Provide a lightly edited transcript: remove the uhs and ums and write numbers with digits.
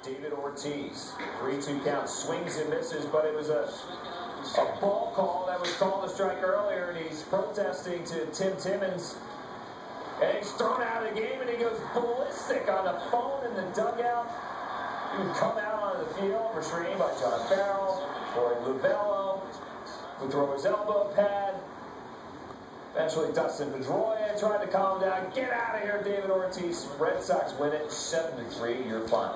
David Ortiz. 3-2 count, swings and misses, but it was a ball call that was called a strike earlier, and he's protesting to Tim Timmons. And he's thrown out of the game, and he goes ballistic on the phone in the dugout. He would come out onto the field, restrained by John Farrell, Roy Luvello, would throw his elbow pad. Eventually, Dustin Pedroia tried to calm him down. Get out of here, David Ortiz. Red Sox win it 7-3, your final.